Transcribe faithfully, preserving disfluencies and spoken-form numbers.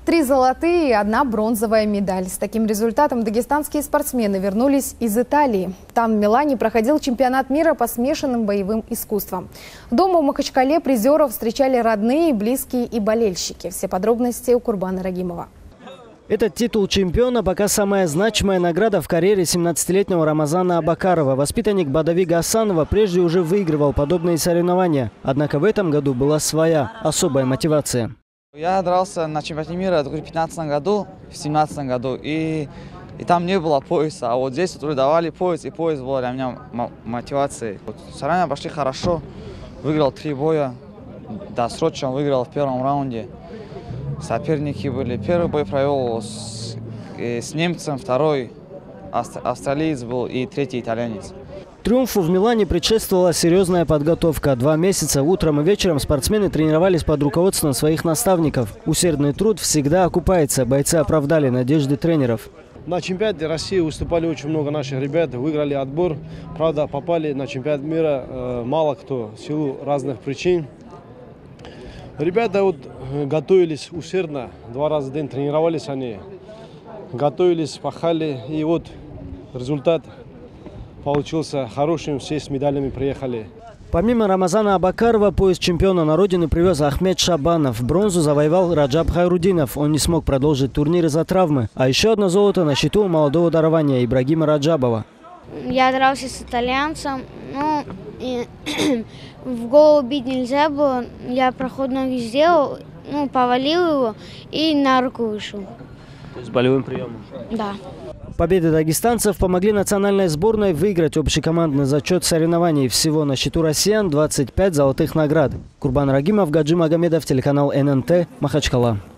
Три золотые и одна бронзовая медаль. С таким результатом дагестанские спортсмены вернулись из Италии. Там в Милане проходил чемпионат мира по смешанным боевым искусствам. Дома в Махачкале призеров встречали родные, близкие и болельщики. Все подробности у Курбана Рагимова. Этот титул чемпиона пока самая значимая награда в карьере семнадцатилетнего Рамазана Абакарова. Воспитанник Бадави Гасанова прежде уже выигрывал подобные соревнования. Однако в этом году была своя особая мотивация. Я дрался на чемпионате мира в две тысячи пятнадцатом году, в две тысячи семнадцатом году, и, и там не было пояса. А вот здесь вот давали пояс, и пояс был для меня мотивацией. Вот, соревнования пошли хорошо, выиграл три боя, досрочно выиграл в первом раунде. Соперники были. Первый бой провел с, с немцем, второй австралиец был и третий итальянец. Триумфу в Милане предшествовала серьезная подготовка. Два месяца утром и вечером спортсмены тренировались под руководством своих наставников. Усердный труд всегда окупается. Бойцы оправдали надежды тренеров. На чемпионате России выступали очень много наших ребят, выиграли отбор. Правда, попали на чемпионат мира э, мало кто в силу разных причин. Ребята вот готовились усердно, два раза в день тренировались они, готовились, пахали, и вот результат получился хорошим, все с медалями приехали. Помимо Рамазана Абакарова, пояс чемпиона на родину привез Ахмед Шабанов. Бронзу завоевал Раджаб Хайрудинов. Он не смог продолжить турнир из-за травмы. А еще одно золото на счету у молодого дарования Ибрагима Раджабова. Я дрался с итальянцем, ну, и в голову бить нельзя было. Я проход ноги сделал, ну, повалил его и на руку вышел. То есть болевым приемом? Да. Победы дагестанцев помогли национальной сборной выиграть общекомандный зачет соревнований. Всего на счету россиян двадцать пять золотых наград. Курбан Рагимов, Гаджи Магомедов, телеканал эн эн тэ, Махачкала.